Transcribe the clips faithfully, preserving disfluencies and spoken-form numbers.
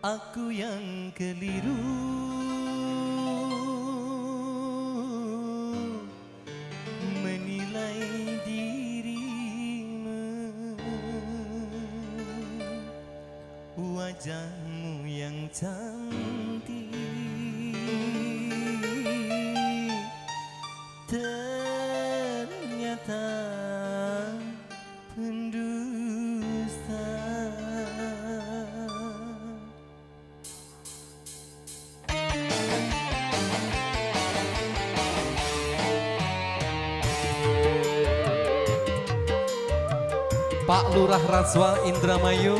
Aku yang keliru menilai dirimu, wajahmu yang cantik ternyata pendusta. Pak Lurah Razwa Indramayu.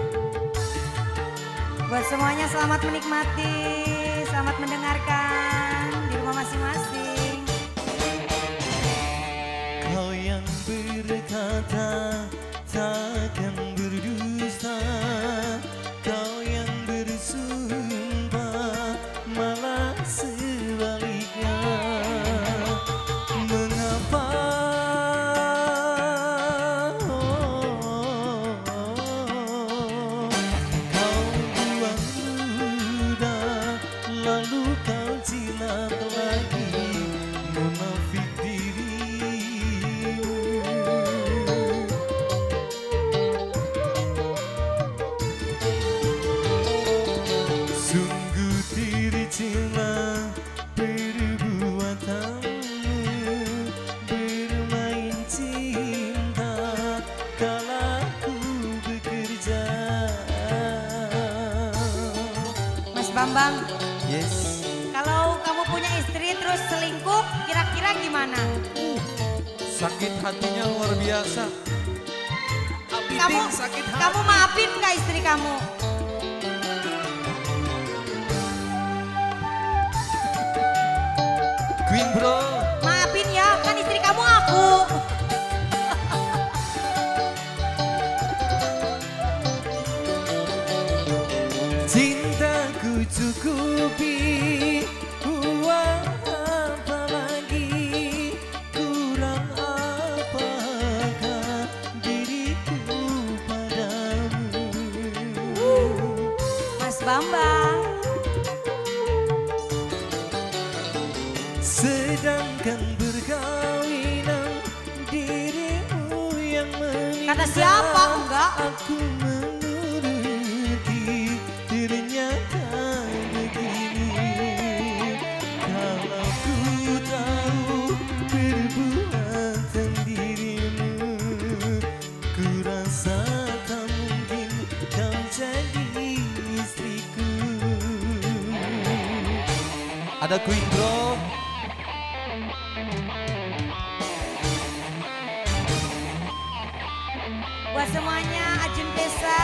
Buat semuanya selamat menikmati, selamat mendengarkan di rumah masing-masing. Kau yang berkata takkan berdusta, kau yang bersumpah malah sebaliknya. Mengapa lalu kau jilat lagi munafik dirimu? Sungguh tercela perbuatanmu, bermain cinta kala ku bekerja. Mas Bambang. Yes. Kalau kamu punya istri terus selingkuh, kira-kira gimana? Uh, sakit hatinya luar biasa. Apiting Kamu, sakit hati. kamu maafin nggak istri kamu? Queen bro. Maafin ya, kan istri kamu aku. Cintaku cukupi, uang apa lagi, kurang apakah diriku padamu? Mas Bambang. Sedangkan berkawinan dirimu yang meminta. Kata siapa? Enggak. Aku menuruti, ternyata begini. Kalau ku tahu perbuatan dirimu, ku rasa tak mungkin kau jadi istriku. Ada Queen bro. Buat semuanya Ajun Desa.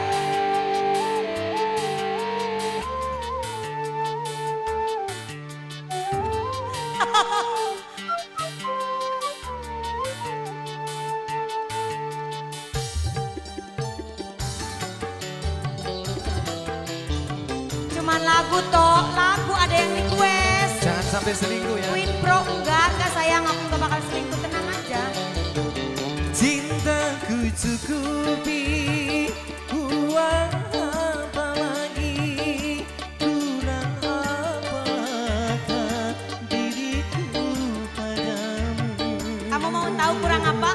Cuman lagu toh, lagu ada yang request. Jangan sampai selingkuh ya. Queen Pro enggak, enggak sayang, aku enggak bakal selingkuh, tenang aja. Cintaku cukupi, uang apa lagi, kurang apakah diriku padamu? Kamu mau tahu kurang apa?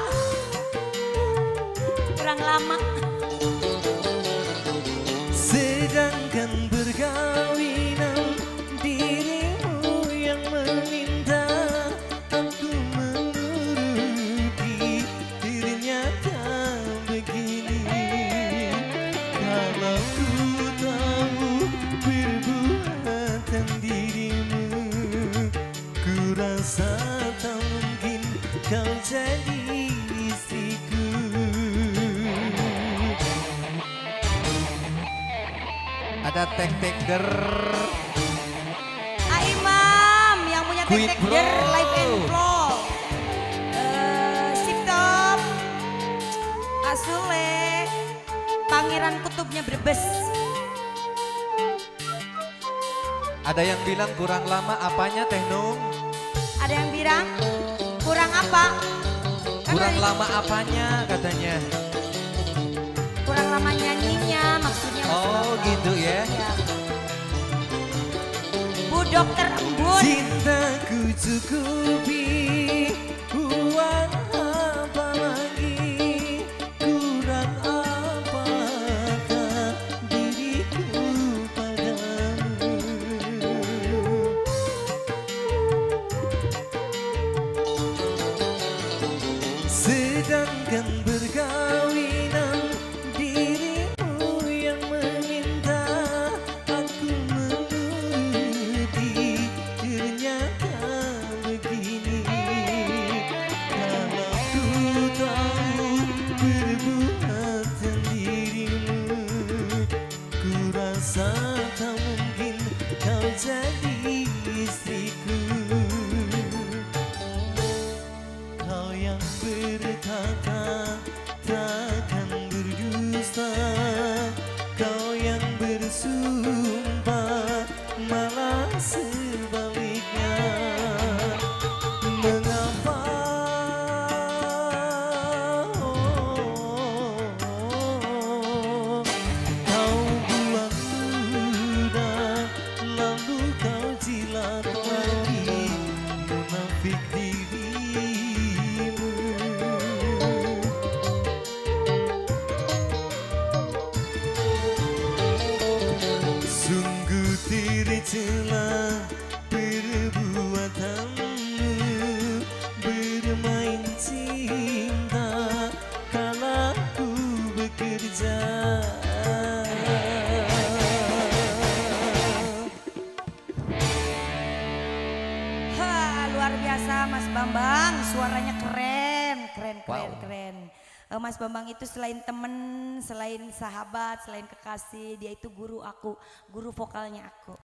Kurang lama. Sedangkan berkawinan dirimu yang meminta, aku menuruti, ternyata begini. Kalau ku tahu perbuatan dirimu, ku rasa tak mungkin kau jadi istriku. Ada tek-teker. Ah Imam yang punya Queen tek-teker Bro. live and flow. Eh, Sip Top. Asule. Pangeran Kutubnya Brebes. Ada yang bilang kurang lama apanya Teh Nung? Ada yang bilang kurang apa? Kan Kurang dari- lama apanya katanya? Kurang lama nyanyinya maksudnya. Mas Oh Bambang. gitu ya. dokter embun. Cintaku cukupi uang apa lagi, kurang apakah diriku padamu. Sedangkan berkawinan dirimu yang meminta aku menuruti, ternyata begini. Kalau ku tahu perbuatan dirimu, ku rasa tak mungkin kau jadi istriku. Kau yang berkata takkan berdusta, kau yang bersumpah malah sebaliknya. Mengapa oh, kau buang luda lalu kau jilat lagi munafik dirimu. Sungguh tercela perbuatanmu, bermain cinta kala ku bekerja. Ha, luar biasa Mas Bambang, suaranya keren, keren, keren, Wow. keren. Eh, Mas Bambang itu selain temen, selain sahabat, selain kekasih, dia itu guru aku, guru vokalnya aku.